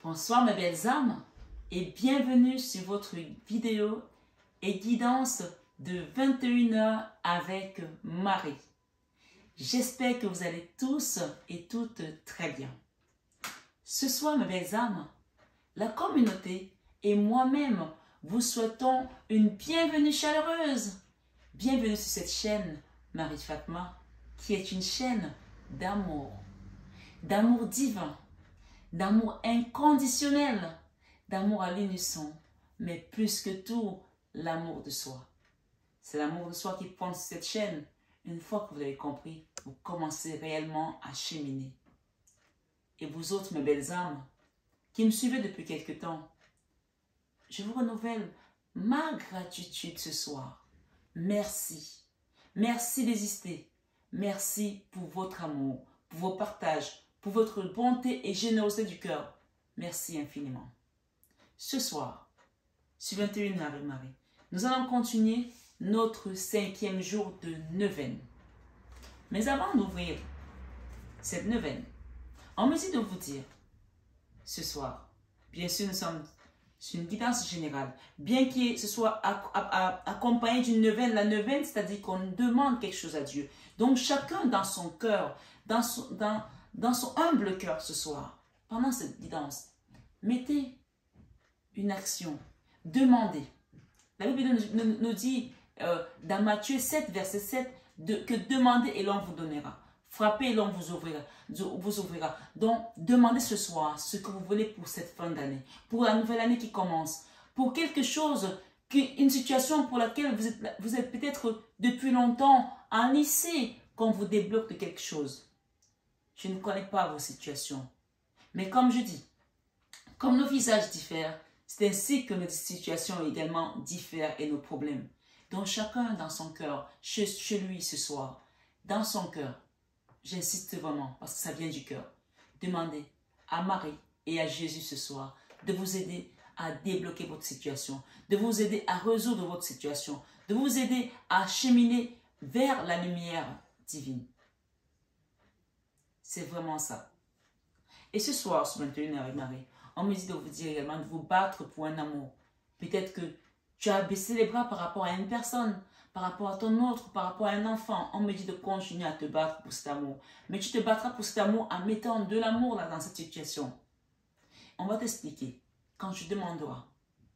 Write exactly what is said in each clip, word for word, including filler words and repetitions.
Bonsoir mes belles âmes et bienvenue sur votre vidéo et guidance de vingt et une heures avec Marie. J'espère que vous allez tous et toutes très bien. Ce soir mes belles âmes, la communauté et moi-même vous souhaitons une bienvenue chaleureuse. Bienvenue sur cette chaîne Marie Fatma qui est une chaîne d'amour, d'amour divin, d'amour inconditionnel, d'amour à l'unisson, mais plus que tout, l'amour de soi. C'est l'amour de soi qui prend cette chaîne. Une fois que vous avez compris, vous commencez réellement à cheminer. Et vous autres, mes belles âmes, qui me suivez depuis quelque temps, je vous renouvelle ma gratitude ce soir. Merci. Merci d'exister. Merci pour votre amour, pour vos partages, pour votre bonté et générosité du cœur. Merci infiniment. Ce soir, sur vingt et une heures avec Marie, nous allons continuer notre cinquième jour de neuvaine. Mais avant d'ouvrir cette neuvaine, on me dit de vous dire, ce soir, bien sûr nous sommes sur une guidance générale, bien que ce soit accompagné d'une neuvaine, la neuvaine, c'est-à-dire qu'on demande quelque chose à Dieu. Donc chacun dans son cœur, dans son, dans, dans son humble cœur ce soir, pendant cette guidance, mettez une action, demandez. La Bible nous, nous, nous dit euh, dans Matthieu sept, verset sept, de, que demandez et l'on vous donnera. Frappez et l'on vous ouvrira, vous ouvrira. Donc, demandez ce soir ce que vous voulez pour cette fin d'année, pour la nouvelle année qui commence, pour quelque chose, une situation pour laquelle vous êtes, vous êtes peut-être depuis longtemps enlissé, qu'on vous débloque de quelque chose. Je ne connais pas vos situations, mais comme je dis, comme nos visages diffèrent, c'est ainsi que nos situations également diffèrent et nos problèmes. Donc, chacun dans son cœur, chez, chez lui ce soir, dans son cœur, j'insiste vraiment parce que ça vient du cœur. Demandez à Marie et à Jésus ce soir de vous aider à débloquer votre situation, de vous aider à résoudre votre situation, de vous aider à cheminer vers la lumière divine. C'est vraiment ça. Et ce soir, sur vingt et une heures avec Marie, on me dit de vous dire également de vous battre pour un amour. Peut-être que tu as baissé les bras par rapport à une personne, par rapport à ton autre, par rapport à un enfant. On me dit de continuer à te battre pour cet amour. Mais tu te battras pour cet amour en mettant de l'amour là dans cette situation. On va t'expliquer quand tu demanderas,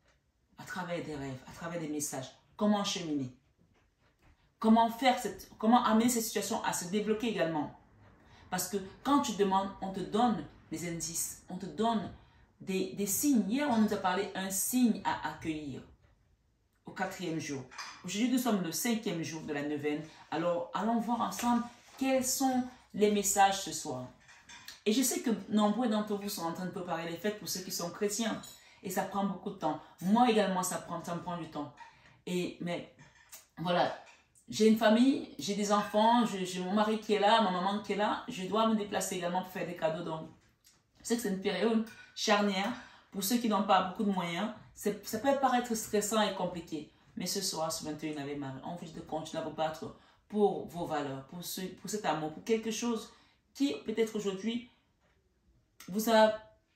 à travers des rêves, à travers des messages, comment cheminer. Comment faire cette, comment amener cette situation à se débloquer également. Parce que quand tu demandes, on te donne des indices, on te donne des, des signes. Hier, on nous a parlé un signe à accueillir. Au quatrième jour. Aujourd'hui, nous sommes le cinquième jour de la neuvaine. Alors, allons voir ensemble quels sont les messages ce soir. Et je sais que nombreux d'entre vous sont en train de préparer les fêtes pour ceux qui sont chrétiens. Et ça prend beaucoup de temps. Moi également, ça, prend, ça me prend du temps. Et, mais voilà, j'ai une famille, j'ai des enfants, j'ai mon mari qui est là, ma maman qui est là. Je dois me déplacer également pour faire des cadeaux. Donc, je sais que c'est une période charnière pour ceux qui n'ont pas beaucoup de moyens. Ça peut paraître stressant et compliqué, mais ce soir, sur vingt et une avec Marie, on vous dit de continuer à vous battre pour vos valeurs, pour, ce, pour cet amour, pour quelque chose qui, peut-être aujourd'hui, vous a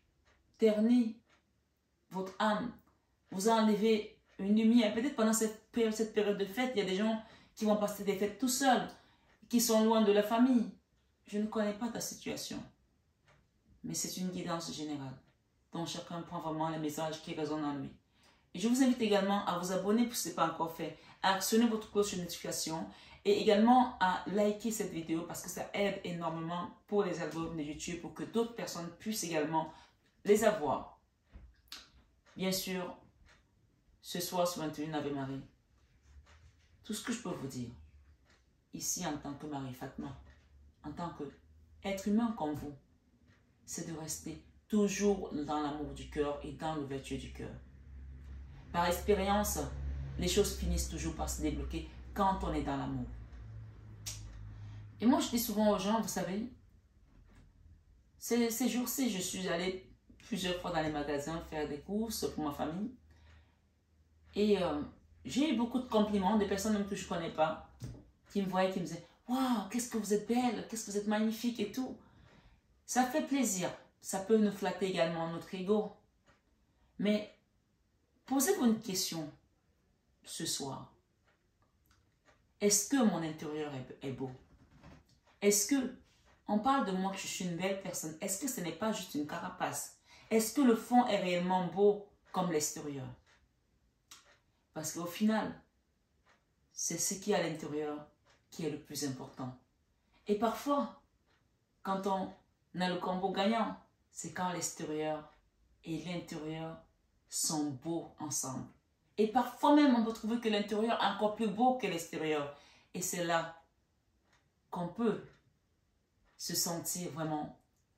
terni votre âme, vous a enlevé une lumière. Peut-être pendant cette période, cette période de fête, il y a des gens qui vont passer des fêtes tout seuls, qui sont loin de la famille. Je ne connais pas ta situation, mais c'est une guidance générale. Donc chacun prend vraiment les messages qui résonnent en lui. Et je vous invite également à vous abonner si ce n'est pas encore fait, à actionner votre cloche de notification et également à liker cette vidéo parce que ça aide énormément pour les algorithmes de YouTube pour que d'autres personnes puissent également les avoir. Bien sûr, ce soir sur vingt et une avec Marie, tout ce que je peux vous dire, ici en tant que Marie Fatma, en tant qu'être humain comme vous, c'est de rester toujours dans l'amour du cœur et dans l'ouverture du cœur. Par expérience, les choses finissent toujours par se débloquer quand on est dans l'amour. Et moi, je dis souvent aux gens, vous savez, ces, ces jours-ci, je suis allée plusieurs fois dans les magasins faire des courses pour ma famille. Et euh, j'ai eu beaucoup de compliments de personnes même que je ne connais pas, qui me voyaient, qui me disaient « Waouh, qu'est-ce que vous êtes belle, qu'est-ce que vous êtes magnifique et tout ». Ça fait plaisir. ça peut nous flatter également notre ego. Mais posez-vous une question ce soir. Est-ce que mon intérieur est, est beau? Est-ce que on parle de moi que je suis une belle personne? Est-ce que ce n'est pas juste une carapace? Est-ce que le fond est réellement beau comme l'extérieur? Parce qu'au final, c'est ce qui est à l'intérieur qui est le plus important. Et parfois, quand on a le combo gagnant, c'est quand l'extérieur et l'intérieur sont beaux ensemble. Et parfois même, on peut trouver que l'intérieur est encore plus beau que l'extérieur. Et c'est là qu'on peut se sentir vraiment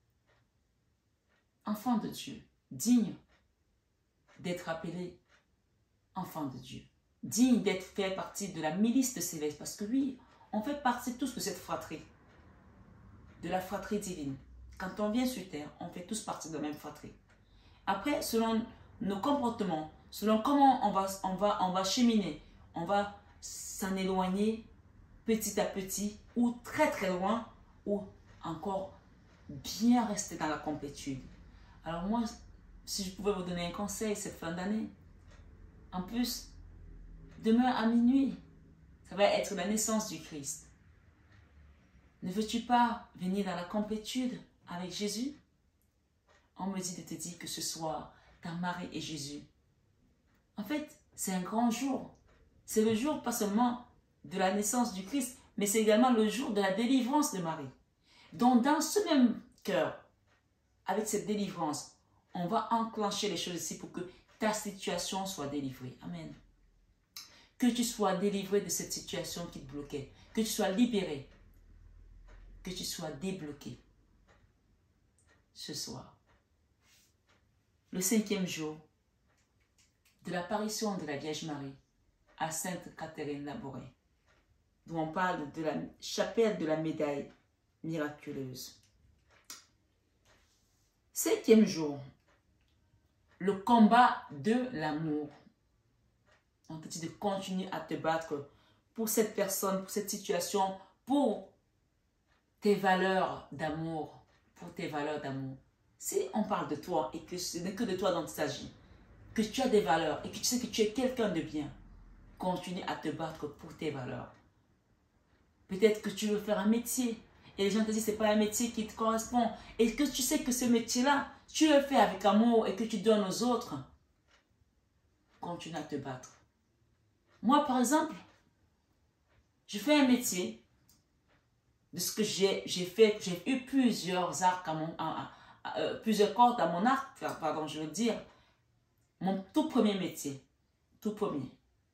enfant de Dieu, digne d'être appelé enfant de Dieu, digne d'être fait partie de la milice de céleste. Parce que oui, on fait partie tous de cette fratrie, de la fratrie divine. Quand on vient sur terre, on fait tous partie de la même fratrie. Après, selon nos comportements, selon comment on va, on va, on va cheminer, on va s'en éloigner petit à petit ou très très loin ou encore bien rester dans la complétude. Alors moi, si je pouvais vous donner un conseil cette fin d'année, en plus, demain à minuit, ça va être la naissance du Christ. Ne veux-tu pas venir dans la complétude avec Jésus? On me dit de te dire que ce soir, ta Marie et Jésus. En fait, c'est un grand jour. C'est le jour pas seulement de la naissance du Christ, mais c'est également le jour de la délivrance de Marie. Donc dans ce même cœur, avec cette délivrance, on va enclencher les choses ici pour que ta situation soit délivrée. Amen. Que tu sois délivré de cette situation qui te bloquait. Que tu sois libéré. Que tu sois débloqué. Ce soir. Le cinquième jour de l'apparition de la Vierge Marie à Sainte Catherine Labouré, d'où on parle de la chapelle de la médaille miraculeuse. Cinquième jour, le combat de l'amour. On te dit de continuer à te battre pour cette personne, pour cette situation, pour tes valeurs d'amour, pour tes valeurs d'amour. Si on parle de toi et que ce n'est que de toi dont il s'agit, que tu as des valeurs et que tu sais que tu es quelqu'un de bien, continue à te battre pour tes valeurs. Peut-être que tu veux faire un métier et les gens te disent que ce n'est pas un métier qui te correspond et que tu sais que ce métier-là, tu le fais avec amour et que tu donnes aux autres. Continue à te battre. Moi, par exemple, je fais un métier de ce que j'ai fait. J'ai eu plusieurs arcs à mon... À, à, à, plusieurs cordes à mon arc, pardon, je veux dire. Mon tout premier métier, tout premier,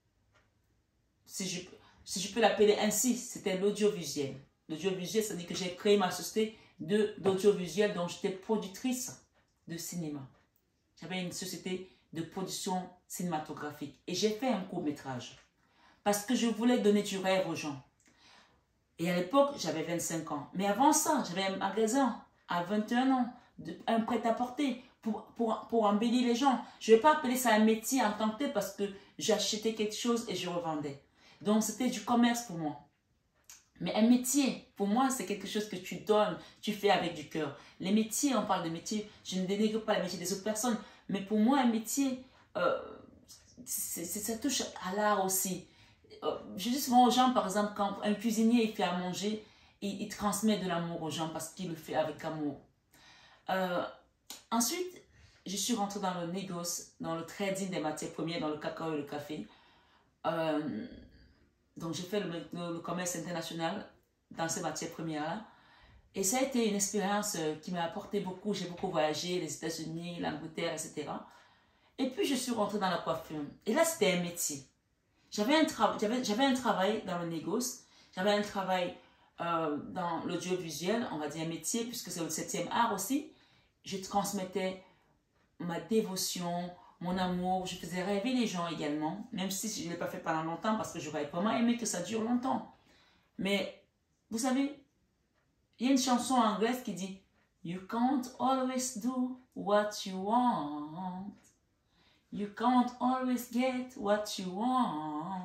si je, si je peux l'appeler ainsi, c'était l'audiovisuel. L'audiovisuel, c'est-à-dire que j'ai créé ma société d'audiovisuel dont j'étais productrice de cinéma. J'avais une société de production cinématographique et j'ai fait un court-métrage parce que je voulais donner du rêve aux gens. Et à l'époque, j'avais vingt-cinq ans. Mais avant ça, j'avais un magasin à vingt et un ans, de, un prêt-à-porter. Pour, pour, pour embellir les gens. Je ne vais pas appeler ça un métier en tant que tel parce que j'achetais quelque chose et je revendais. Donc, c'était du commerce pour moi. Mais un métier, pour moi, c'est quelque chose que tu donnes, tu fais avec du cœur. Les métiers, on parle de métiers, je ne dénigre pas les métiers des autres personnes, mais pour moi, un métier, euh, c'est, c'est, ça touche à l'art aussi. Euh, je dis souvent aux gens, par exemple, quand un cuisinier il fait à manger, il, il transmet de l'amour aux gens parce qu'il le fait avec amour. Euh, Ensuite, je suis rentrée dans le négoce, dans le trading des matières premières, dans le cacao et le café. Euh, donc, j'ai fait le, le, le commerce international dans ces matières premières-là. Et ça a été une expérience qui m'a apporté beaucoup. J'ai beaucoup voyagé, les États-Unis, l'Angleterre, et cetera. Et puis, je suis rentrée dans la coiffure. Et là, c'était un métier. J'avais un, tra j'avais un travail dans le négoce. J'avais un travail euh, dans l'audiovisuel, on va dire un métier, puisque c'est le septième art aussi. Je transmettais ma dévotion, mon amour. Je faisais rêver les gens également, même si je ne l'ai pas fait pendant longtemps parce que j'aurais vraiment aimé que ça dure longtemps. Mais, vous savez, il y a une chanson anglaise qui dit « You can't always do what you want. You can't always get what you want. »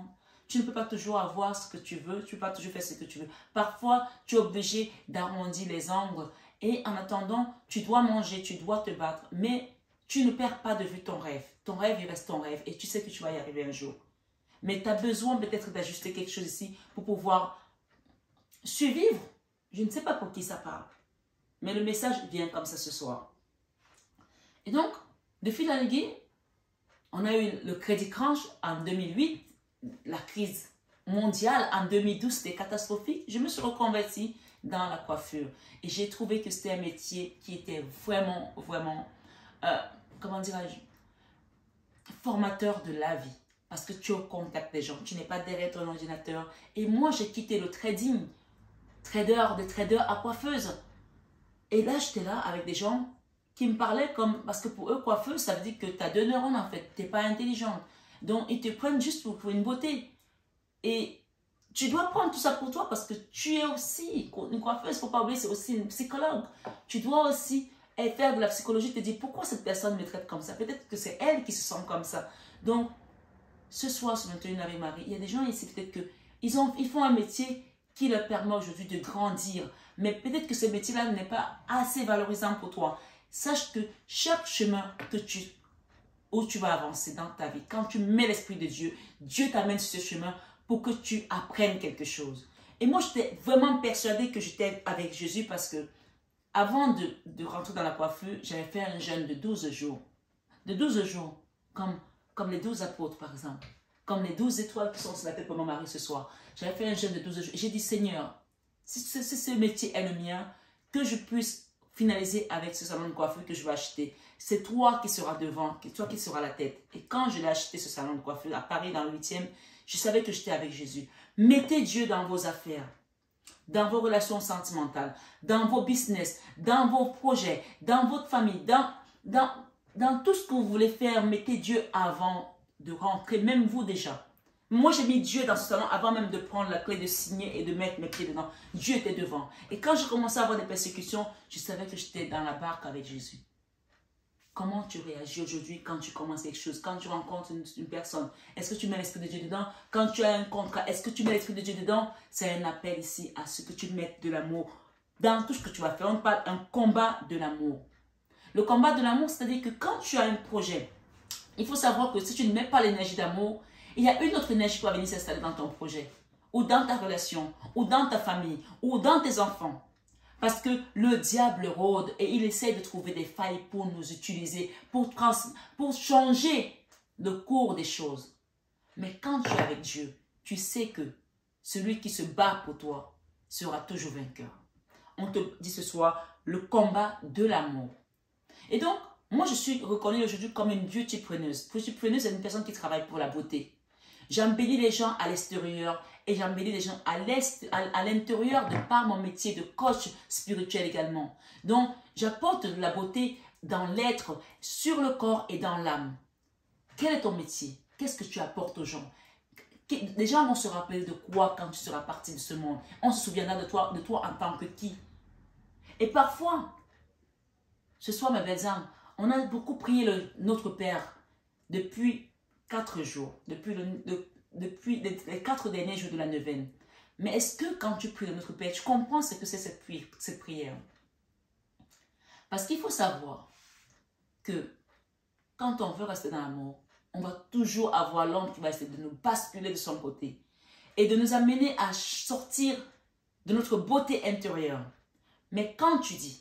Tu ne peux pas toujours avoir ce que tu veux, tu ne peux pas toujours faire ce que tu veux. Parfois, tu es obligé d'arrondir les angles Et en attendant, tu dois manger, tu dois te battre. Mais tu ne perds pas de vue ton rêve. Ton rêve, il reste ton rêve. Et tu sais que tu vas y arriver un jour. Mais tu as besoin peut-être d'ajuster quelque chose ici pour pouvoir survivre. Je ne sais pas pour qui ça parle. Mais le message vient comme ça ce soir. Et donc, de fil en aiguille, on a eu le crédit crunch en deux mille huit, la crise mondiale en deux mille douze, c'était catastrophique. Je me suis reconvertie dans la coiffure et j'ai trouvé que c'était un métier qui était vraiment, vraiment, euh, comment dirais-je, formateur de la vie. Parce que tu es au contact des gens, tu n'es pas derrière ton ordinateur. Et moi, j'ai quitté le trading, trader, de trader à coiffeuse. Et là, j'étais là avec des gens qui me parlaient comme, parce que pour eux, coiffeuse, ça veut dire que tu as deux neurones en fait, tu n'es pas intelligente. Donc, ils te prennent juste pour, pour une beauté. Et tu dois prendre tout ça pour toi parce que tu es aussi une coiffeuse, il ne faut pas oublier, c'est aussi une psychologue. Tu dois aussi faire de la psychologie, te dire pourquoi cette personne me traite comme ça. Peut-être que c'est elle qui se sent comme ça. Donc, ce soir, sur vingt et une avec Marie, il y a des gens ici, peut-être qu'ils ont, ils font un métier qui leur permet aujourd'hui de grandir. Mais peut-être que ce métier-là n'est pas assez valorisant pour toi. Sache que chaque chemin que tu, où tu vas avancer dans ta vie, quand tu mets l'Esprit de Dieu, Dieu t'amène sur ce chemin pour que tu apprennes quelque chose. Et moi, j'étais vraiment persuadée que j'étais avec Jésus parce que avant de, de rentrer dans la coiffure, j'avais fait un jeûne de douze jours. De douze jours, comme, comme les douze apôtres par exemple. Comme les douze étoiles qui sont sur la tête pour mon mari ce soir. J'avais fait un jeûne de douze jours. J'ai dit, Seigneur, si ce, si ce métier est le mien, que je puisse finaliser avec ce salon de coiffure que je vais acheter. C'est toi qui seras devant, c'est toi qui seras la tête. Et quand je l'ai acheté, ce salon de coiffure, à Paris, dans le huitième, je savais que j'étais avec Jésus. Mettez Dieu dans vos affaires, dans vos relations sentimentales, dans vos business, dans vos projets, dans votre famille, dans, dans, dans tout ce que vous voulez faire. Mettez Dieu avant de rentrer, même vous déjà. Moi, j'ai mis Dieu dans ce salon avant même de prendre la clé, de signer et de mettre mes pieds dedans. Dieu était devant. Et quand je commençais à avoir des persécutions, je savais que j'étais dans la barque avec Jésus. Comment tu réagis aujourd'hui quand tu commences quelque chose, quand tu rencontres une, une personne? Est-ce que tu mets l'Esprit de Dieu dedans? Quand tu as un contrat, est-ce que tu mets l'Esprit de Dieu dedans? C'est un appel ici à ce que tu mettes de l'amour dans tout ce que tu vas faire. On parle d'un combat de l'amour. Le combat de l'amour, c'est-à-dire que quand tu as un projet, il faut savoir que si tu ne mets pas l'énergie d'amour, il y a une autre énergie qui va venir s'installer dans ton projet, ou dans ta relation, ou dans ta famille, ou dans tes enfants. Parce que le diable rôde et il essaie de trouver des failles pour nous utiliser, pour, trans, pour changer le cours des choses. Mais quand tu es avec Dieu, tu sais que celui qui se bat pour toi sera toujours vainqueur. On te dit ce soir le combat de l'amour. Et donc, moi je suis reconnue aujourd'hui comme une beautypreneuse. Beautypreneuse, c'est une personne qui travaille pour la beauté. J'embellis les gens à l'extérieur et j'embellis les gens à l'intérieur de par mon métier de coach spirituel également. Donc, j'apporte de la beauté dans l'être, sur le corps et dans l'âme. Quel est ton métier? Qu'est-ce que tu apportes aux gens? Les gens vont se rappeler de quoi quand tu seras parti de ce monde? On se souviendra de toi, de toi en tant que qui? Et parfois, ce soir, mes belles âmes, on a beaucoup prié le, notre Père depuis quatre jours, depuis, le, le, depuis les, les quatre derniers jours de la neuvaine. Mais est-ce que quand tu pries notre Père, tu comprends ce que c'est cette, pri cette prière? Parce qu'il faut savoir que quand on veut rester dans l'amour, on va toujours avoir l'homme qui va essayer de nous basculer de son côté et de nous amener à sortir de notre beauté intérieure. Mais quand tu dis,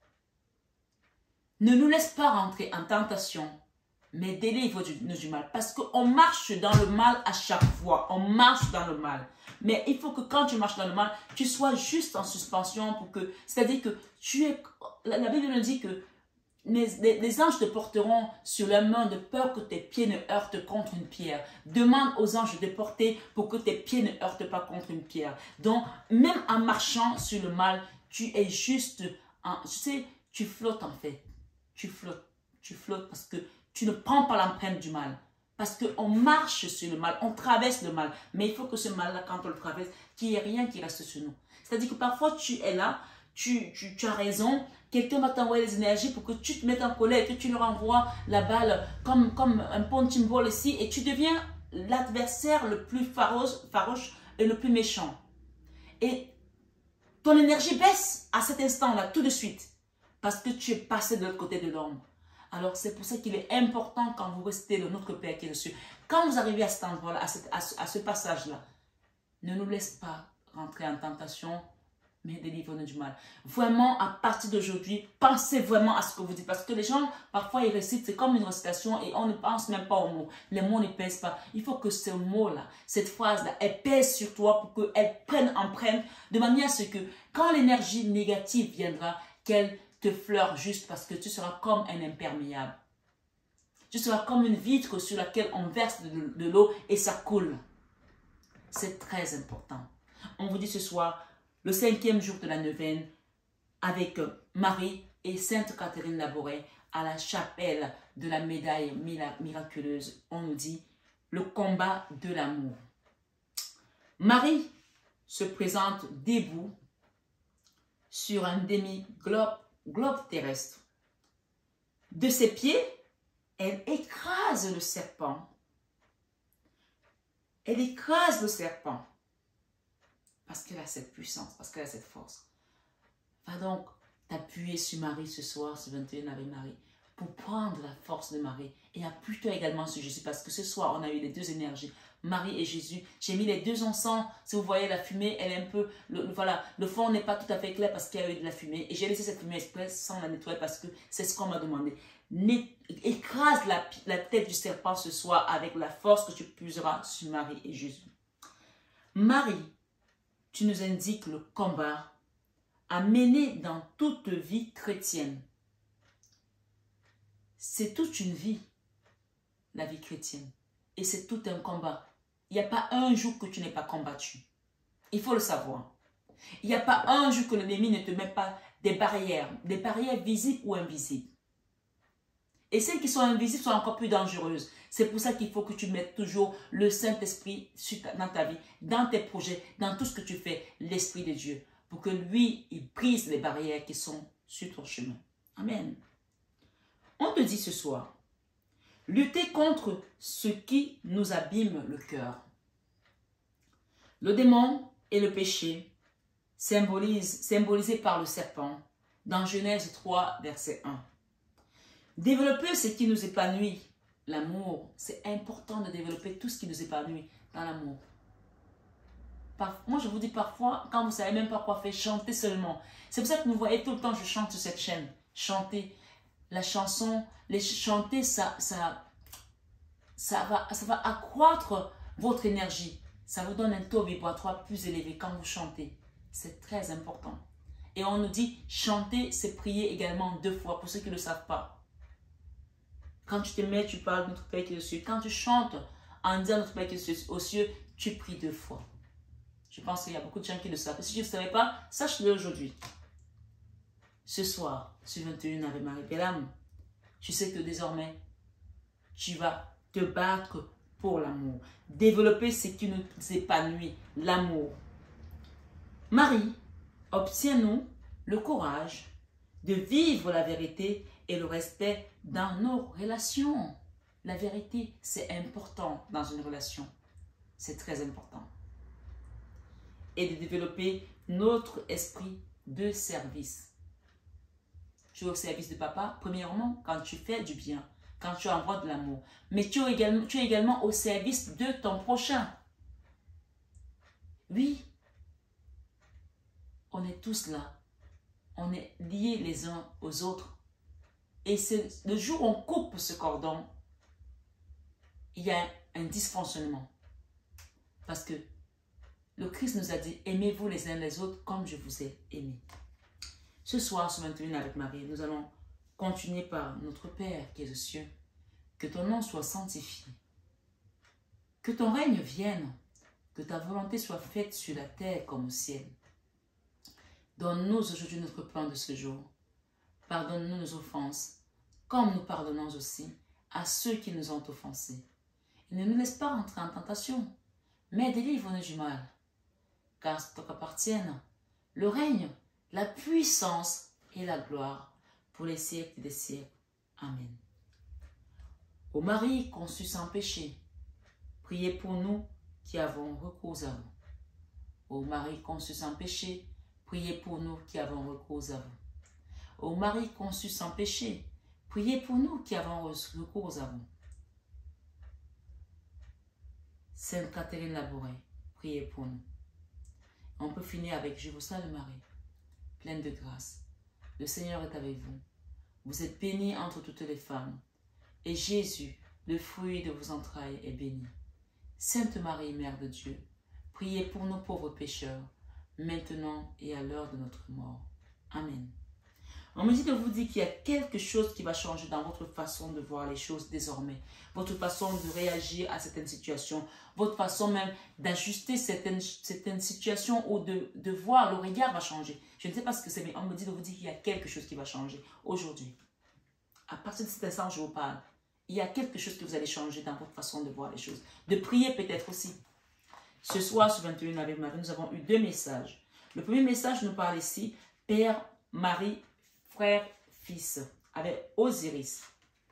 ne nous laisse pas rentrer en tentation, mais délivre-nous du mal. Parce qu'on marche dans le mal à chaque fois. On marche dans le mal. Mais il faut que quand tu marches dans le mal, tu sois juste en suspension pour que... C'est-à-dire que tu es... La Bible nous dit que les, les, les anges te porteront sur la main de peur que tes pieds ne heurtent contre une pierre. Demande aux anges de porter pour que tes pieds ne heurtent pas contre une pierre. Donc, même en marchant sur le mal, tu es juste... En, tu sais, tu flottes en fait. Tu flottes. Tu flottes parce que tu ne prends pas l'empreinte du mal. Parce qu'on marche sur le mal, on traverse le mal. Mais il faut que ce mal-là, quand on le traverse, qu'il n'y ait rien qui reste sur nous. C'est-à-dire que parfois, tu es là, tu, tu, tu as raison, quelqu'un va t'envoyer des énergies pour que tu te mettes en colère, que tu lui renvoies la balle comme, comme un punching ball ici, et tu deviens l'adversaire le plus farouche, farouche et le plus méchant. Et ton énergie baisse à cet instant-là, tout de suite. Parce que tu es passé de l'autre côté de l'ombre. Alors, c'est pour ça qu'il est important quand vous restez le Notre Père qui est dessus. Quand vous arrivez à cet endroit-là, à, cette, à ce, à ce passage-là, ne nous laisse pas rentrer en tentation, mais délivre-nous du mal. Vraiment, à partir d'aujourd'hui, pensez vraiment à ce que vous dites. Parce que les gens, parfois, ils récitent, c'est comme une récitation et on ne pense même pas aux mots. Les mots ne pèsent pas. Il faut que ce mot-là, cette phrase-là, elle pèse sur toi pour qu'elle prenne empreinte de manière à ce que quand l'énergie négative viendra, qu'elle te fleure juste parce que tu seras comme un imperméable. Tu seras comme une vitre sur laquelle on verse de, de l'eau et ça coule. C'est très important. On vous dit ce soir, le cinquième jour de la neuvaine, avec Marie et Sainte Catherine Labouré à la chapelle de la médaille miraculeuse. On nous dit le combat de l'amour. Marie se présente debout sur un demi-globe globe terrestre. De ses pieds, elle écrase le serpent. Elle écrase le serpent. Parce qu'elle a cette puissance, parce qu'elle a cette force. Va donc t'appuyer sur Marie ce soir, ce vingt et un avec Marie, pour prendre la force de Marie. Et appuie-toi également sur Jésus, parce que ce soir, on a eu les deux énergies, Marie et Jésus. J'ai mis les deux ensemble. Si vous voyez la fumée, elle est un peu... Le, voilà, le fond n'est pas tout à fait clair parce qu'il y a eu de la fumée. Et j'ai laissé cette fumée express sans la nettoyer parce que c'est ce qu'on m'a demandé. Net, écrase la, la tête du serpent ce soir avec la force que tu puiseras sur Marie et Jésus. Marie, tu nous indiques le combat à mener dans toute vie chrétienne. C'est toute une vie, la vie chrétienne. Et c'est tout un combat. Il n'y a pas un jour que tu n'es pas combattu. Il faut le savoir. Il n'y a pas un jour que l'ennemi ne te met pas des barrières, des barrières visibles ou invisibles. Et celles qui sont invisibles sont encore plus dangereuses. C'est pour ça qu'il faut que tu mettes toujours le Saint-Esprit dans ta vie, dans tes projets, dans tout ce que tu fais, l'Esprit de Dieu, pour que lui, il brise les barrières qui sont sur ton chemin. Amen. On te dit ce soir, lutter contre ce qui nous abîme le cœur. Le démon et le péché, symbolisent, symbolisés par le serpent, dans Genèse trois, verset un. Développer ce qui nous épanouit, l'amour. C'est important de développer tout ce qui nous épanouit dans l'amour. Moi, je vous dis parfois, quand vous ne savez même pas quoi faire, chantez seulement. C'est pour ça que vous voyez tout le temps, je chante sur cette chaîne. Chanter. La chanson, les chanter, ça, ça, ça, va, ça va accroître votre énergie. Ça vous donne un taux vibratoire plus élevé quand vous chantez. C'est très important. Et on nous dit, chanter, c'est prier également deux fois, pour ceux qui ne le savent pas. Quand tu te mets, tu parles de notre Père qui est aux cieux. Quand tu chantes en disant notre Père qui est aux cieux, tu pries deux fois. Je pense qu'il y a beaucoup de gens qui le savent. Si tu ne le savais pas, sache-le aujourd'hui. Ce soir, ce vingt et un avec Marie Pélam, tu sais que désormais, tu vas te battre pour l'amour. Développer ce qui nous épanouit, l'amour. Marie, obtiens-nous le courage de vivre la vérité et le respect dans nos relations. La vérité, c'est important dans une relation. C'est très important. Et de développer notre esprit de service. Tu es au service de papa, premièrement, quand tu fais du bien, quand tu envoies de l'amour. Mais tu es, également, tu es également au service de ton prochain. Oui, on est tous là. On est liés les uns aux autres. Et c'est le jour où on coupe ce cordon, il y a un dysfonctionnement. Parce que le Christ nous a dit, aimez-vous les uns les autres comme je vous ai aimé. Ce soir, ce vingt et un avec Marie, nous allons continuer par notre Père qui est aux cieux. Que ton nom soit sanctifié. Que ton règne vienne. Que ta volonté soit faite sur la terre comme au ciel. Donne-nous aujourd'hui notre pain de ce jour. Pardonne-nous nos offenses, comme nous pardonnons aussi à ceux qui nous ont offensés. Et ne nous laisse pas entrer en tentation, mais délivre-nous du mal. Car c'est toi qu'appartiennent le règne, la puissance et la gloire pour les siècles des siècles. Amen. Ô Marie conçue sans péché, priez pour nous qui avons recours à vous. Ô Marie conçue sans péché, priez pour nous qui avons recours à vous. Ô Marie conçue sans péché, priez pour nous qui avons recours à vous. Sainte Catherine Labouré, priez pour nous. On peut finir avec « Je vous salue Marie, pleine de grâce. Le Seigneur est avec vous. Vous êtes bénie entre toutes les femmes. Et Jésus, le fruit de vos entrailles, est béni. Sainte Marie, Mère de Dieu, priez pour nous pauvres pécheurs, maintenant et à l'heure de notre mort. Amen. » On me dit de vous dire qu'il y a quelque chose qui va changer dans votre façon de voir les choses désormais. Votre façon de réagir à certaines situations. Votre façon même d'ajuster certaines, certaines situations ou de, de voir, le regard va changer. Je ne sais pas ce que c'est, mais on me dit de vous dire qu'il y a quelque chose qui va changer aujourd'hui. À partir de cet instant, je vous parle. Il y a quelque chose que vous allez changer dans votre façon de voir les choses. De prier peut-être aussi. Ce soir, sur vingt et une avec Marie, nous avons eu deux messages. Le premier message nous parle ici, Père, Marie, frère, fils, avec Osiris.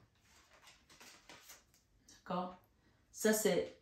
D'accord? Ça, c'est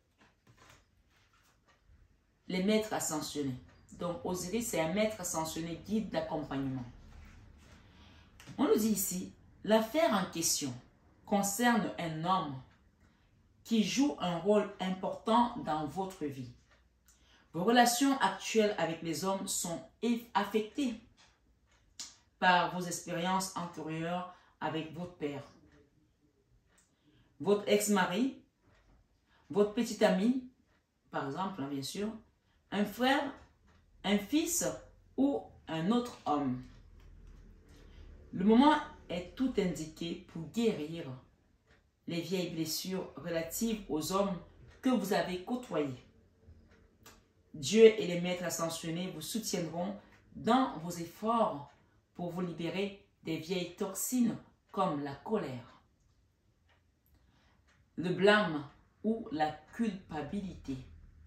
les maîtres ascensionnés. Donc, Osiris, c'est un maître ascensionné, guide d'accompagnement. On nous dit ici, l'affaire en question concerne un homme qui joue un rôle important dans votre vie. Vos relations actuelles avec les hommes sont affectées par vos expériences antérieures avec votre père, votre ex-mari, votre petit ami, par exemple, bien sûr, un frère, un fils ou un autre homme. Le moment est tout indiqué pour guérir les vieilles blessures relatives aux hommes que vous avez côtoyés. Dieu et les maîtres ascensionnés vous soutiendront dans vos efforts pour vous libérer des vieilles toxines comme la colère, le blâme ou la culpabilité.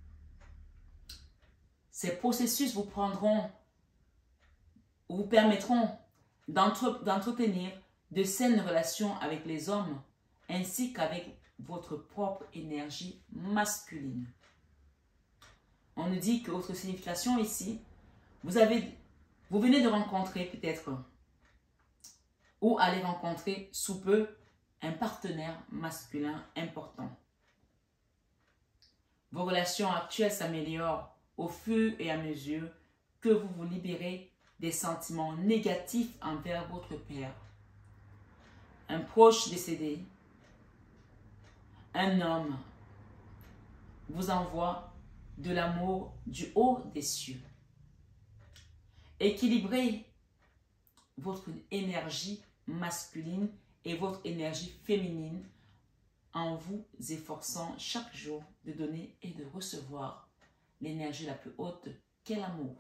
Ces processus vous prendront, vous permettront d'entretenir de saines relations avec les hommes ainsi qu'avec votre propre énergie masculine. On nous dit que votre signification ici, vous avez, vous venez de rencontrer peut-être ou allez rencontrer sous peu un partenaire masculin important. Vos relations actuelles s'améliorent au fur et à mesure que vous vous libérez des sentiments négatifs envers votre père. Un proche décédé, un homme vous envoie de l'amour du haut des cieux. Équilibrez votre énergie masculine et votre énergie féminine en vous efforçant chaque jour de donner et de recevoir l'énergie la plus haute qu'est l'amour.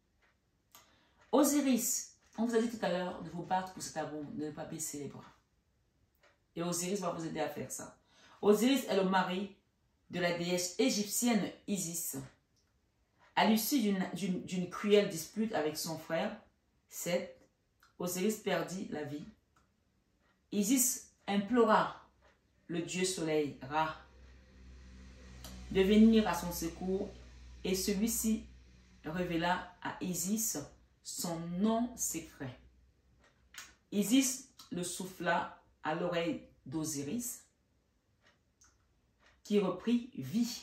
Osiris, on vous a dit tout à l'heure de vous battre pour cet amour, de ne pas baisser les bras. Et Osiris va vous aider à faire ça. Osiris est le mari de la déesse égyptienne Isis. À l'issue d'une cruelle dispute avec son frère, Seth, Osiris perdit la vie. Isis implora le dieu soleil Ra de venir à son secours et celui-ci révéla à Isis son nom secret. Isis le souffla à l'oreille d'Osiris qui reprit vie.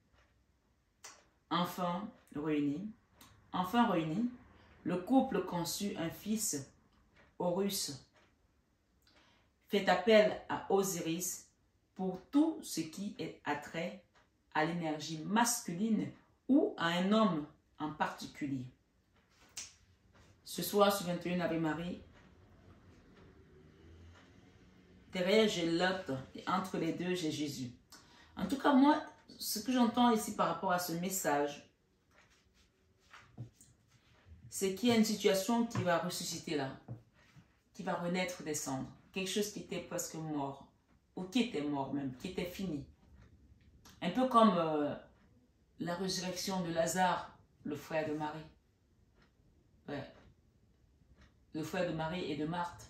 Enfin réuni, enfin réuni, le couple conçut un fils, Horus. Fait appel à Osiris pour tout ce qui est attrait à l'énergie masculine ou à un homme en particulier. Ce soir, sur vingt et une Ave Marie, derrière j'ai Lot et entre les deux j'ai Jésus. En tout cas, moi, ce que j'entends ici par rapport à ce message, c'est qu'il y a une situation qui va ressusciter là, qui va renaître des cendres. Quelque chose qui était presque mort, ou qui était mort même, qui était fini. Un peu comme euh, la résurrection de Lazare, le frère de Marie. Ouais. Le frère de Marie et de Marthe.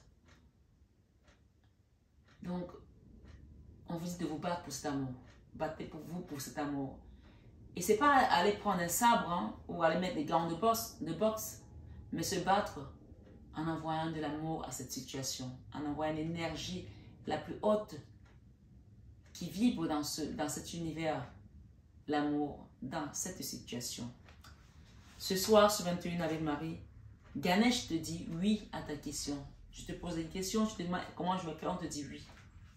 Donc, on vous dit de vous battre pour cet amour. Battez pour vous pour cet amour. Et c'est pas aller prendre un sabre hein, ou aller mettre des gants de boxe, de boxe mais se battre en envoyant de l'amour à cette situation, en envoyant l'énergie la plus haute qui vibre dans, ce, dans cet univers, l'amour dans cette situation. Ce soir, sur vingt et une avec Marie, Ganesh te dit oui à ta question. Je te pose des questions, je te demande comment je vais faire, on te dit oui.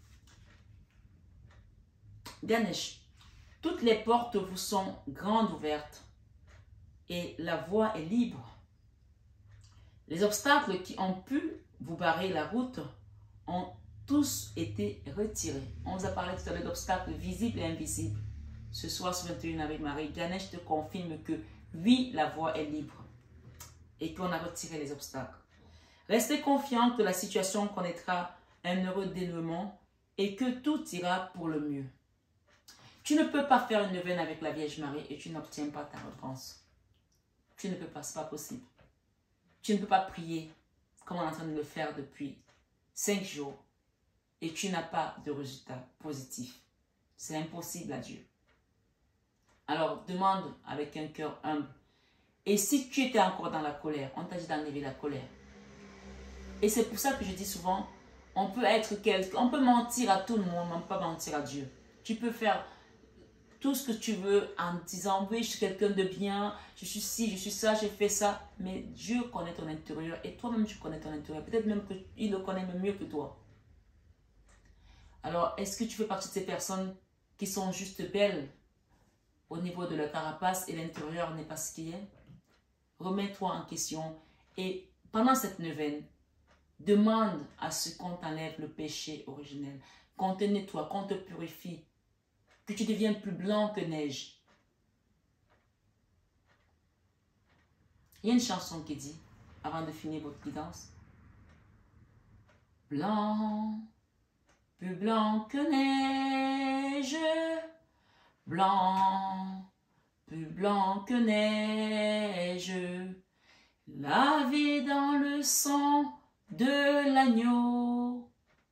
Ganesh, toutes les portes vous sont grandes ouvertes et la voie est libre. Les obstacles qui ont pu vous barrer la route ont tous été retirés. On vous a parlé tout à l'heure d'obstacles visibles et invisibles. Ce soir, sur vingt et une avec Marie, Ganesh te confirme que oui, la voie est libre et qu'on a retiré les obstacles. Restez confiant que la situation connaîtra un heureux dénouement et que tout ira pour le mieux. Tu ne peux pas faire une neuvaine avec la Vierge Marie et tu n'obtiens pas ta réponse. Tu ne peux pas, ce n'est pas possible. Tu ne peux pas prier comme on est en train de le faire depuis cinq jours et tu n'as pas de résultat positif. C'est impossible à Dieu. Alors demande avec un cœur humble. Et si tu étais encore dans la colère, on t'a dit d'enlever la colère. Et c'est pour ça que je dis souvent, on peut être quelqu'un, on peut mentir à tout le monde, mais on ne peut pas mentir à Dieu. Tu peux faire tout ce que tu veux en disant, oui, je suis quelqu'un de bien, je suis ci, je suis ça, j'ai fait ça. Mais Dieu connaît ton intérieur et toi-même tu connais ton intérieur. Peut-être même qu'il le connaît même mieux que toi. Alors, est-ce que tu fais partie de ces personnes qui sont juste belles au niveau de leur carapace et l'intérieur n'est pas ce qu'il est? Remets-toi en question et pendant cette neuvaine, demande à ce qu'on t'enlève le péché originel, qu'on te nettoie, qu'on te purifie, que tu deviennes plus blanc que neige. Il y a une chanson qui dit, avant de finir votre guidance, blanc, plus blanc que neige, blanc, plus blanc que neige, lavé dans le sang de l'agneau.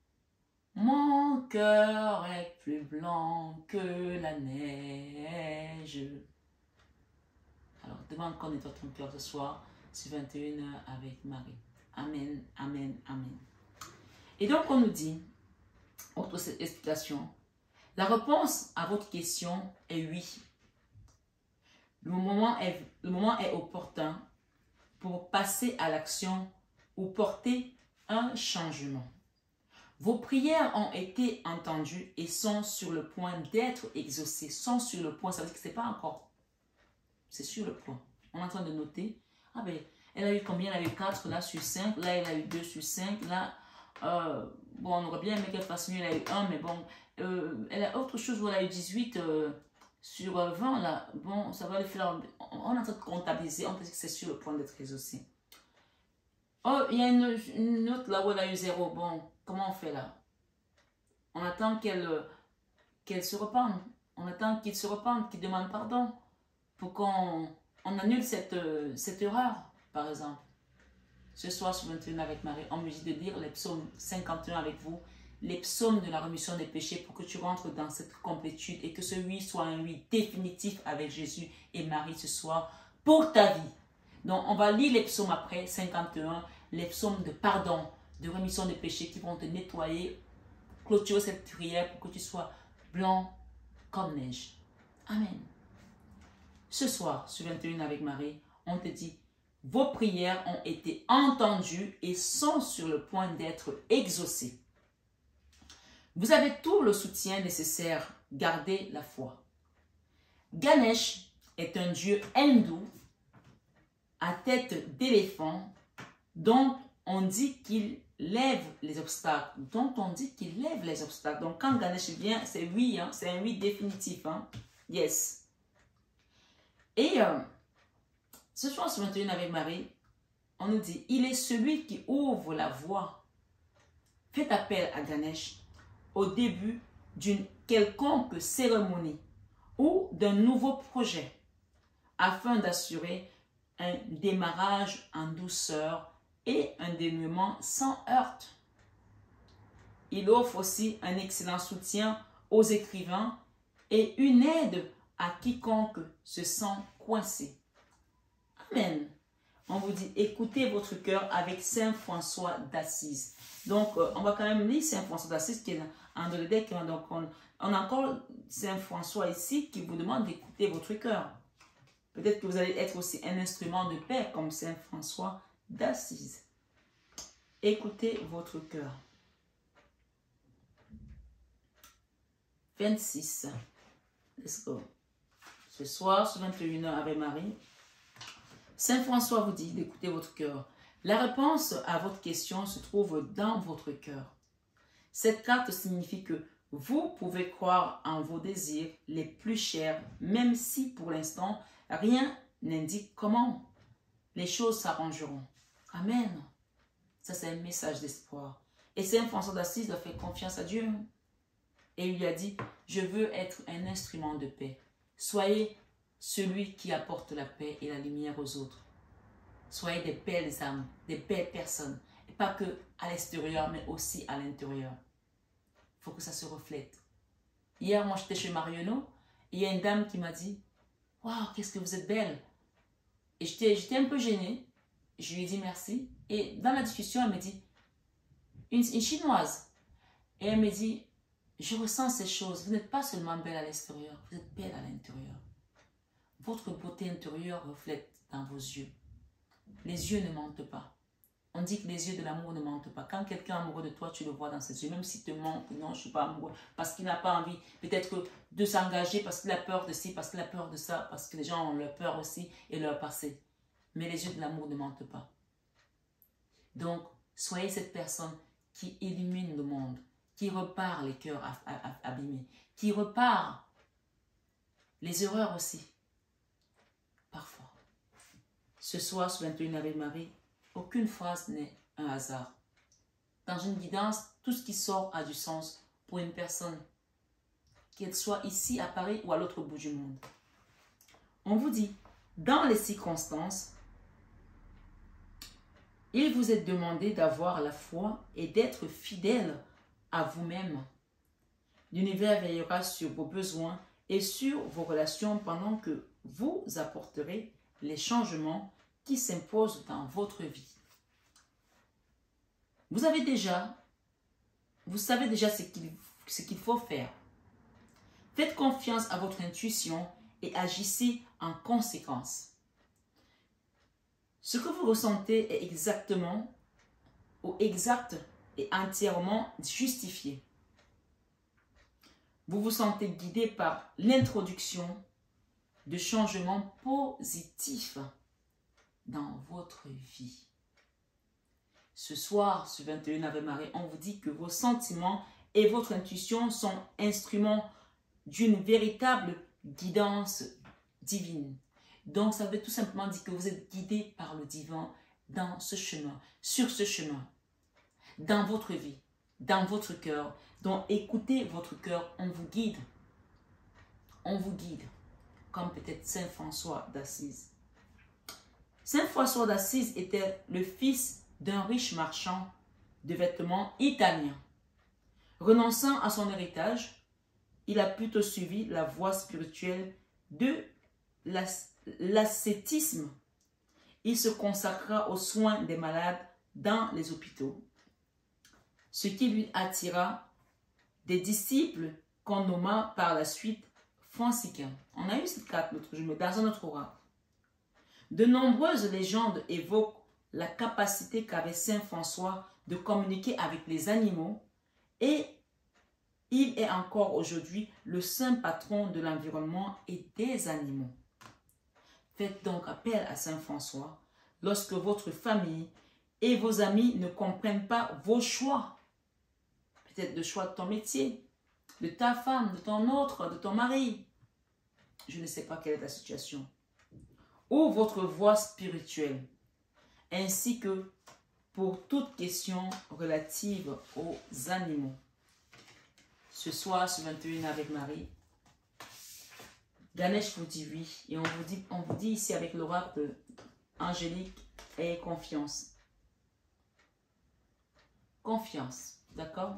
Mon cœur est plus blanc que la neige. Alors, demande qu'on nettoie ton cœur ce soir, sur vingt et une heures avec Marie. Amen, amen, amen. Et donc, on nous dit, autre explication, la réponse à votre question est oui. Le moment est, le moment est opportun pour passer à l'action ou porter un changement. Vos prières ont été entendues et sont sur le point d'être exaucées. Sont sur le point, ça veut dire que ce n'est pas encore. C'est sur le point. On est en train de noter. Ah ben, elle a eu combien? Elle a eu quatre là sur cinq. Là, elle a eu deux sur cinq. Là, euh, bon, on aurait bien aimé qu'elle fasse mieux. Elle a eu un, mais bon. Euh, elle a autre chose où elle a eu dix-huit euh, sur vingt là. Bon, ça va le faire. On est en train de comptabiliser. On peut dire que c'est sur le point d'être exaucé. Oh, il y a une, une autre là où elle a eu zéro. Bon, comment on fait là? On attend qu'elle qu'elle se repente. On attend qu'il se repente, qu'il demande pardon pour qu'on on annule cette, cette erreur, par exemple. Ce soir, sur vingt et une avec Marie, on me dit de lire les psaumes cinquante et un avec vous, les psaumes de la rémission des péchés pour que tu rentres dans cette complétude et que ce oui soit un oui définitif avec Jésus et Marie ce soir pour ta vie. Donc, on va lire les psaumes après, cinquante et un, les psaumes de pardon, de rémission des péchés qui vont te nettoyer, clôturer cette prière pour que tu sois blanc comme neige. Amen. Ce soir, sur vingt et une avec Marie, on te dit, vos prières ont été entendues et sont sur le point d'être exaucées. Vous avez tout le soutien nécessaire. Gardez la foi. Ganesh est un dieu hindou à tête d'éléphant dont on dit qu'il lève les obstacles. Dont on dit qu'il lève les obstacles. Donc quand Ganesh vient, c'est oui, hein, c'est un oui définitif. Hein. Yes. Et euh, ce soir, sur vingt et une avec Marie, on nous dit, il est celui qui ouvre la voie. Faites appel à Ganesh au début d'une quelconque cérémonie ou d'un nouveau projet afin d'assurer un démarrage en douceur et un dénouement sans heurte. Il offre aussi un excellent soutien aux écrivains et une aide à quiconque se sent coincé. Amen. On vous dit, écoutez votre cœur avec Saint François d'Assise. Donc, euh, on va quand même lire Saint François d'Assise qui est dans le deck. Donc, on, on a encore Saint François ici qui vous demande d'écouter votre cœur. Peut-être que vous allez être aussi un instrument de paix comme Saint François d'Assise. Écoutez votre cœur. vingt-six. Let's go. Ce soir, sur vingt et une heures avec Marie, Saint François vous dit d'écouter votre cœur. La réponse à votre question se trouve dans votre cœur. Cette carte signifie que vous pouvez croire en vos désirs les plus chers, même si pour l'instant, rien n'indique comment. Les choses s'arrangeront. Amen. Ça, c'est un message d'espoir. Et Saint François d'Assise a fait confiance à Dieu. Et il lui a dit, je veux être un instrument de paix. Soyez celui qui apporte la paix et la lumière aux autres. Soyez des belles âmes, des belles personnes. Et pas que à l'extérieur, mais aussi à l'intérieur. Il faut que ça se reflète. Hier, moi, j'étais chez Marionneau. Et il y a une dame qui m'a dit, « Waouh, qu'est-ce que vous êtes belle !» Et j'étais un peu gênée. Je lui ai dit merci. Et dans la discussion, elle me dit, une, une chinoise. Et elle me dit, je ressens ces choses. Vous n'êtes pas seulement belle à l'extérieur, vous êtes belle à l'intérieur. Votre beauté intérieure reflète dans vos yeux. Les yeux ne mentent pas. On dit que les yeux de l'amour ne mentent pas. Quand quelqu'un est amoureux de toi, tu le vois dans ses yeux. Même s'il te ment, non, je ne suis pas amoureux. Parce qu'il n'a pas envie peut-être de s'engager, parce qu'il a peur de ci, parce qu'il a peur de ça, parce que les gens ont leur peur aussi et leur passé. Mais les yeux de l'amour ne mentent pas. Donc, soyez cette personne qui illumine le monde, qui repart les cœurs abîmés, qui repart les erreurs aussi, parfois. Ce soir, sur vingt et une avec Marie, aucune phrase n'est un hasard. Dans une guidance, tout ce qui sort a du sens pour une personne, qu'elle soit ici à Paris ou à l'autre bout du monde. On vous dit, dans les circonstances, il vous est demandé d'avoir la foi et d'être fidèle à vous-même. L'univers veillera sur vos besoins et sur vos relations pendant que vous apporterez les changements qui s'imposent dans votre vie. Vous avez déjà, vous savez déjà ce qu'il ce qu'il faut faire. Faites confiance à votre intuition et agissez en conséquence. Ce que vous ressentez est exactement ou exact et entièrement justifié. Vous vous sentez guidé par l'introduction de changements positifs dans votre vie. Ce soir, ce vingt et un avec Marie, on vous dit que vos sentiments et votre intuition sont instruments d'une véritable guidance divine. Donc, ça veut tout simplement dire que vous êtes guidé par le divin dans ce chemin, sur ce chemin, dans votre vie, dans votre cœur. Donc, écoutez votre cœur, on vous guide. On vous guide, comme peut-être Saint François d'Assise. Saint François d'Assise était le fils d'un riche marchand de vêtements italien. Renonçant à son héritage, il a plutôt suivi la voie spirituelle de l'ascétisme. Il se consacra aux soins des malades dans les hôpitaux, ce qui lui attira des disciples qu'on nomma par la suite franciscains. On a eu cette carte l'autre jour, mais dans un autre oracle. De nombreuses légendes évoquent la capacité qu'avait Saint François de communiquer avec les animaux et il est encore aujourd'hui le saint patron de l'environnement et des animaux. Faites donc appel à Saint François lorsque votre famille et vos amis ne comprennent pas vos choix. Peut-être le choix de ton métier, de ta femme, de ton autre, de ton mari. Je ne sais pas quelle est ta situation. Ou votre voie spirituelle, ainsi que pour toute question relative aux animaux. Ce soir, ce vingt et un avec Marie, Ganesh vous dit oui. Et on vous dit, on vous dit ici avec l'oracle angélique, ayez confiance. Confiance, d'accord?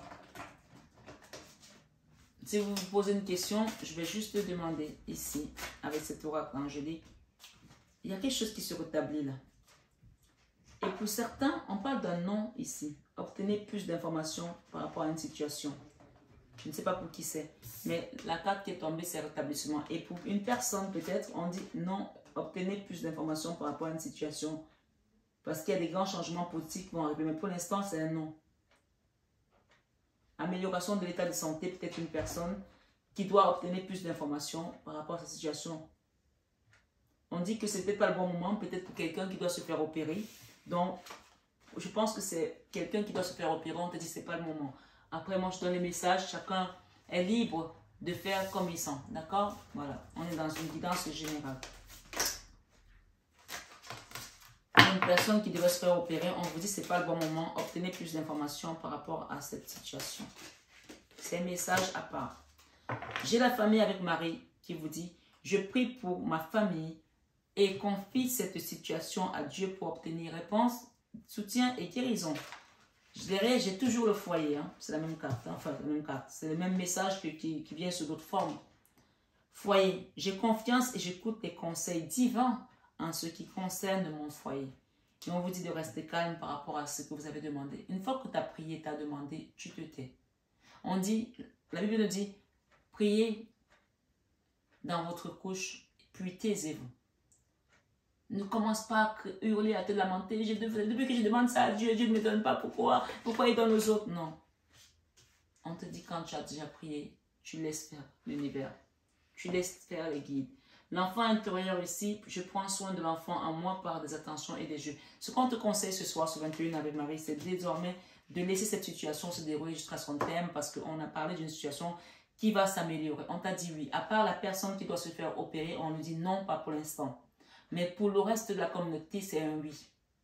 Si vous vous posez une question, je vais juste demander ici, avec cet oracle angélique, il y a quelque chose qui se rétablit là. Et pour certains, on parle d'un non ici. Obtenez plus d'informations par rapport à une situation. Je ne sais pas pour qui c'est. Mais la carte qui est tombée, c'est rétablissement. Et pour une personne, peut-être, on dit non, obtenez plus d'informations par rapport à une situation. Parce qu'il y a des grands changements politiques qui vont arriver. Mais pour l'instant, c'est un non. Amélioration de l'état de santé, peut-être une personne qui doit obtenir plus d'informations par rapport à sa situation. On dit que ce n'est peut-être pas le bon moment, peut-être pour quelqu'un qui doit se faire opérer. Donc, je pense que c'est quelqu'un qui doit se faire opérer, on te dit que ce n'est pas le moment. Après, moi, je donne les messages, chacun est libre de faire comme il sent. D'accord? Voilà, on est dans une guidance générale. Une personne qui devrait se faire opérer, on vous dit que ce n'est pas le bon moment, obtenez plus d'informations par rapport à cette situation. C'est un message à part. J'ai la famille avec Marie qui vous dit, je prie pour ma famille et confie cette situation à Dieu pour obtenir réponse, soutien et guérison. Je dirais, j'ai toujours le foyer, hein. C'est la même carte, hein. Enfin la même carte, c'est le même message que, qui, qui vient sous d'autres formes. Foyer, j'ai confiance et j'écoute les conseils divins en ce qui concerne mon foyer. Et on vous dit de rester calme par rapport à ce que vous avez demandé. Une fois que tu as prié, tu as demandé, tu te tais. On dit, la Bible nous dit, priez dans votre couche, puis taisez-vous. Ne commence pas à hurler, à te lamenter. Je devais, depuis que je demande ça à Dieu, Dieu ne me donne pas. Pourquoi? Pourquoi il donne aux autres? Non. On te dit quand tu as déjà prié, tu laisses faire l'univers. Tu laisses faire les guides. L'enfant intérieur ici, je prends soin de l'enfant en moi par des attentions et des jeux. Ce qu'on te conseille ce soir sur vingt et une avec Marie, c'est désormais de laisser cette situation se dérouler jusqu'à son terme parce qu'on a parlé d'une situation qui va s'améliorer. On t'a dit oui. À part la personne qui doit se faire opérer, on lui dit non, pas pour l'instant. Mais pour le reste de la communauté, c'est un oui.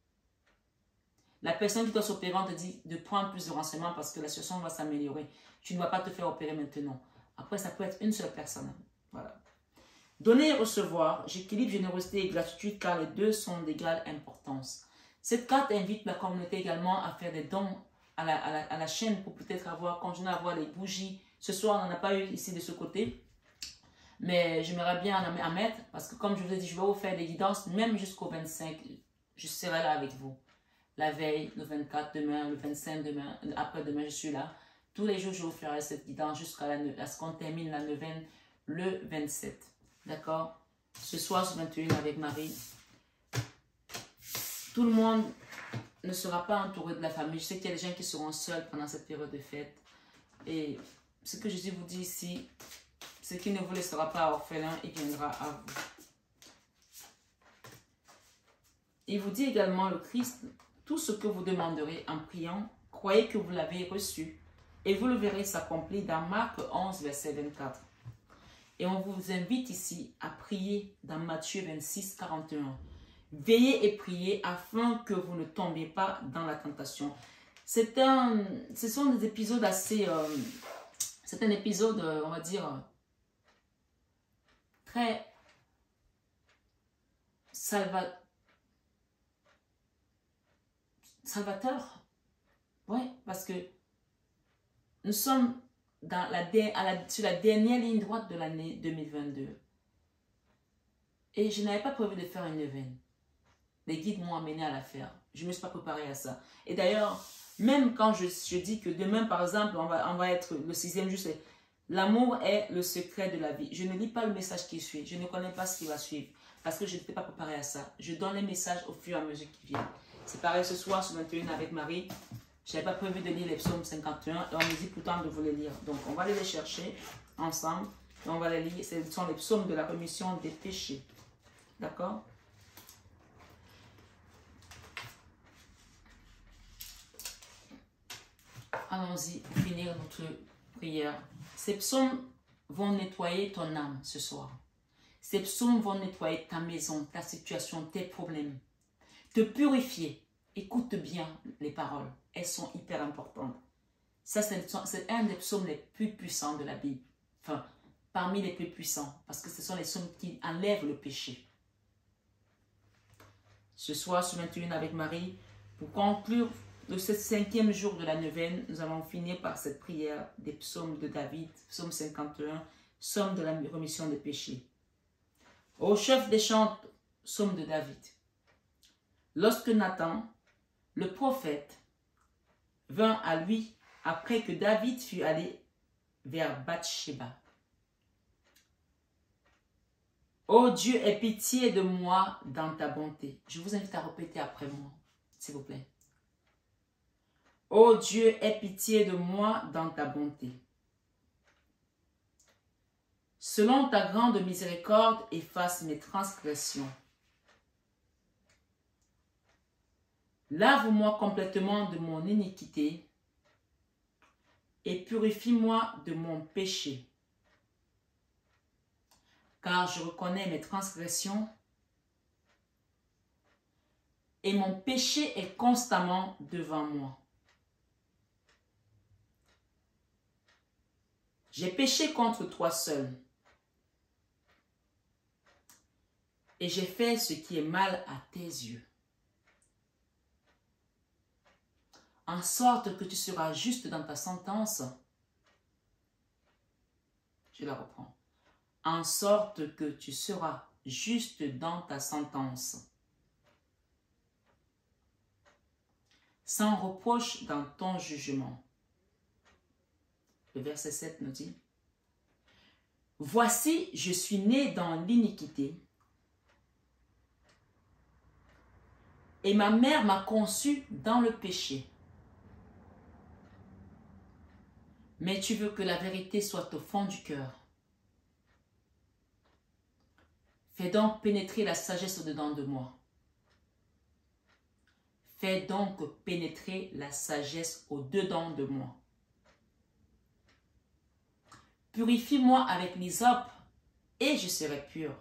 La personne qui doit s'opérer, on te dit de prendre plus de renseignements parce que la situation va s'améliorer. Tu ne vas pas te faire opérer maintenant. Après, ça peut être une seule personne. Voilà. Donner et recevoir, j'équilibre générosité et gratitude car les deux sont d'égale importance. Cette carte invite la communauté également à faire des dons à la, à la, à la chaîne pour peut-être avoir, continuer à avoir les bougies. Ce soir, on n'en a pas eu ici de ce côté. Mais j'aimerais bien en mettre parce que comme je vous ai dit, je vais vous faire des guidances même jusqu'au vingt-cinq. Je serai là avec vous. La veille, le vingt-quatre, demain, le vingt-cinq, demain, après-demain, je suis là. Tous les jours, je vous ferai cette guidance jusqu'à ce qu'on termine la neuvaine le vingt-sept. D'accord? Ce soir, sur vingt et une avec Marie. Tout le monde ne sera pas entouré de la famille. Je sais qu'il y a des gens qui seront seuls pendant cette période de fête. Et ce que Jésus vous dit ici, ce qui ne vous laissera pas orphelin, il viendra à vous. Il vous dit également, le Christ, tout ce que vous demanderez en priant, croyez que vous l'avez reçu et vous le verrez s'accomplir dans Marc onze, verset vingt-quatre. Et on vous invite ici à prier dans Matthieu vingt-six, quarante et un. Veillez et priez afin que vous ne tombiez pas dans la tentation. C'est un, ce sont des épisodes assez... Euh, c'est un épisode, on va dire... très salva... salvateur. Oui, parce que nous sommes dans la, à la, sur la dernière ligne droite de l'année deux mille vingt-deux. Et je n'avais pas prévu de faire une neuvaine. Les guides m'ont amené à la faire. Je ne me suis pas préparée à ça. Et d'ailleurs, même quand je, je dis que demain, par exemple, on va, on va être le sixième jour, c'est l'amour est le secret de la vie. Je ne lis pas le message qui suit. Je ne connais pas ce qui va suivre. Parce que je n'étais pas préparée à ça. Je donne les messages au fur et à mesure qui viennent. C'est pareil ce soir sur vingt et une avec Marie. Je n'avais pas prévu de lire les psaumes cinquante et un. Et on me dit pourtant de vous les lire. Donc on va aller les chercher ensemble. Et on va les lire. Ce sont les psaumes de la rémission des péchés. D'accord? Allons-y pour finir notre prière. Ces psaumes vont nettoyer ton âme ce soir. Ces psaumes vont nettoyer ta maison, ta situation, tes problèmes. Te purifier. Écoute bien les paroles. Elles sont hyper importantes. Ça, c'est un des psaumes les plus puissants de la Bible. Enfin, parmi les plus puissants. Parce que ce sont les psaumes qui enlèvent le péché. Ce soir, sur vingt et une avec Marie, pour conclure de ce cinquième jour de la neuvaine, nous allons finir par cette prière des psaumes de David, psaume cinquante et un, psaume de la rémission des péchés. Ô chef des chants, psaume de David. Lorsque Nathan, le prophète, vint à lui après que David fut allé vers Bathsheba. Ô Dieu, aie pitié de moi dans ta bonté. Je vous invite à répéter après moi, s'il vous plaît. Ô Dieu, aie pitié de moi dans ta bonté. Selon ta grande miséricorde, efface mes transgressions. Lave-moi complètement de mon iniquité et purifie-moi de mon péché. Car je reconnais mes transgressions et mon péché est constamment devant moi. J'ai péché contre toi seul et j'ai fait ce qui est mal à tes yeux, en sorte que tu seras juste dans ta sentence. Je la reprends. En sorte que tu seras juste dans ta sentence, sans reproche dans ton jugement. Le verset sept nous dit, « Voici, je suis né dans l'iniquité, et ma mère m'a conçu dans le péché. Mais tu veux que la vérité soit au fond du cœur. Fais donc pénétrer la sagesse au-dedans de moi. Fais donc pénétrer la sagesse au-dedans de moi. Purifie-moi avec l'hysope et je serai pur.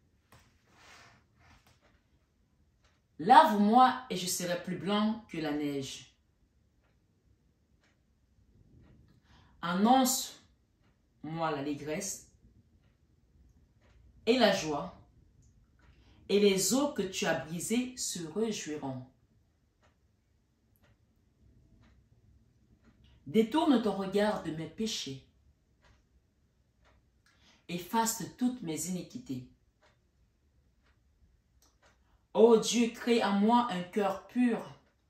Lave-moi et je serai plus blanc que la neige. Annonce-moi l'allégresse et la joie, et les eaux que tu as brisées se réjouiront. Détourne ton regard de mes péchés. Efface toutes mes iniquités. Ô Dieu, crée en moi un cœur pur.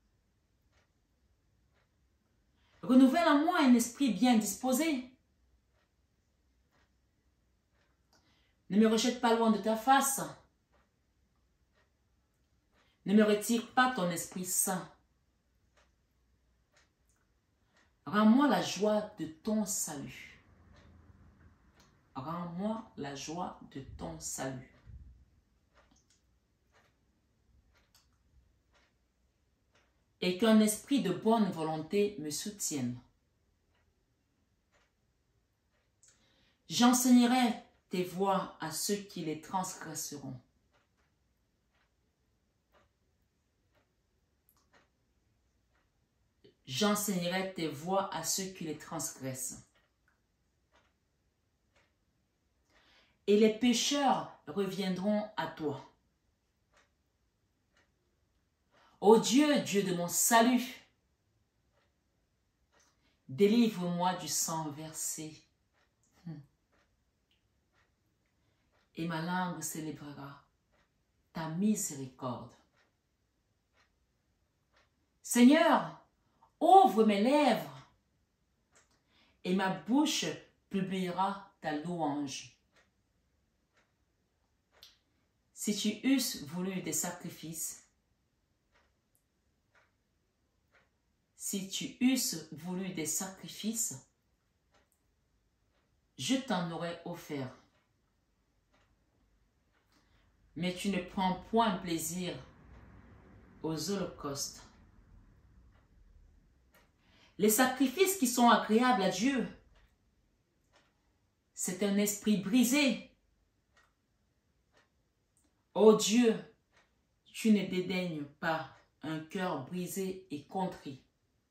Renouvelle en moi un esprit bien disposé. Ne me rejette pas loin de ta face. Ne me retire pas ton Esprit Saint. Rends-moi la joie de ton salut. Rends-moi la joie de ton salut. Et qu'un esprit de bonne volonté me soutienne. J'enseignerai tes voies à ceux qui les transgresseront. J'enseignerai tes voies à ceux qui les transgressent. Et les pécheurs reviendront à toi. Ô Dieu, Dieu de mon salut, délivre-moi du sang versé. Et ma langue célébrera ta miséricorde. Seigneur, ouvre mes lèvres et ma bouche publiera ta louange. Si tu eusses voulu des sacrifices, si tu eusses voulu des sacrifices, je t'en aurais offert. Mais tu ne prends point plaisir aux holocaustes. Les sacrifices qui sont agréables à Dieu, c'est un esprit brisé. Ô Dieu, tu ne dédaignes pas un cœur brisé et contrit.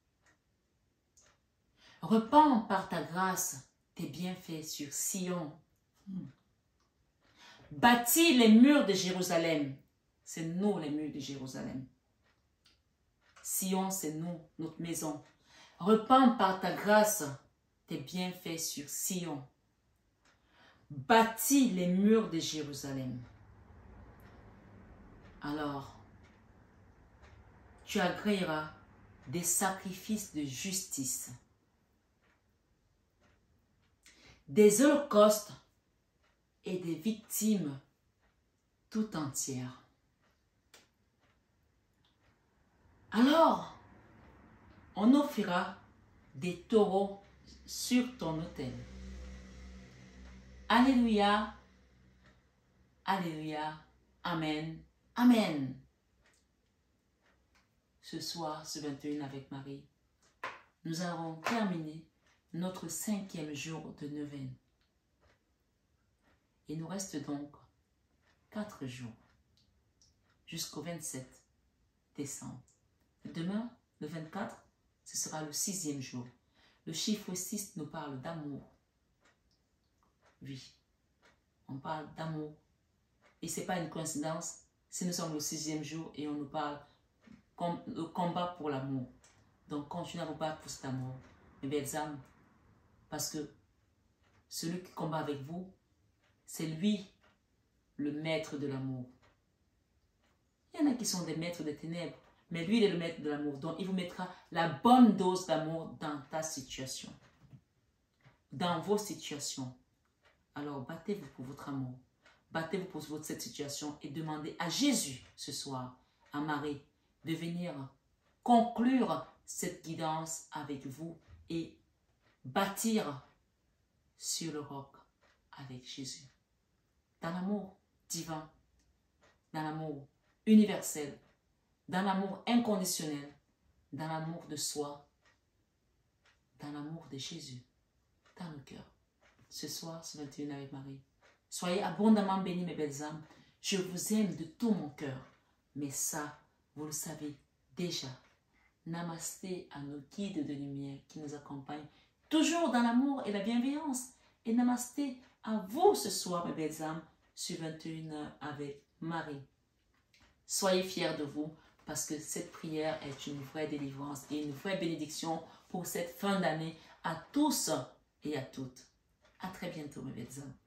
Repends par ta grâce tes bienfaits sur Sion. Hmm. Bâtis les murs de Jérusalem. C'est nous les murs de Jérusalem. Sion, c'est nous, notre maison. Repends par ta grâce tes bienfaits sur Sion. Bâtis les murs de Jérusalem. alors tu agréeras des sacrifices de justice, des holocaustes et des victimes tout entières. Alors, on offrira des taureaux sur ton autel. Alléluia, alléluia, amen, amen. Ce soir, ce vingt et un avec Marie, nous avons terminé notre cinquième jour de neuvaine. Il nous reste donc quatre jours jusqu'au vingt-sept décembre. Demain, le vingt-quatre, ce sera le sixième jour. Le chiffre six nous parle d'amour. Oui, on parle d'amour. Et ce n'est pas une coïncidence si nous sommes le sixième jour et on nous parle comme le combat pour l'amour. Donc, continuez à vous battre pour cet amour, mes belles âmes. Parce que celui qui combat avec vous, c'est lui le maître de l'amour. Il y en a qui sont des maîtres des ténèbres, mais lui, il est le maître de l'amour. Donc, il vous mettra la bonne dose d'amour dans ta situation, dans vos situations. Alors, battez-vous pour votre amour. Battez-vous pour votre, cette situation et demandez à Jésus ce soir, à Marie, de venir conclure cette guidance avec vous et bâtir sur le roc avec Jésus. Dans l'amour divin, dans l'amour universel, dans l'amour inconditionnel, dans l'amour de soi, dans l'amour de Jésus, dans le cœur. Ce soir, ce vingt et un avec Marie. Soyez abondamment bénis, mes belles âmes. Je vous aime de tout mon cœur. Mais ça, vous le savez déjà. Namasté à nos guides de lumière qui nous accompagnent toujours dans l'amour et la bienveillance. Et namasté à vous ce soir, mes belles âmes, sur vingt et une heures avec Marie. Soyez fiers de vous parce que cette prière est une vraie délivrance et une vraie bénédiction pour cette fin d'année à tous et à toutes. À très bientôt, mes belles âmes.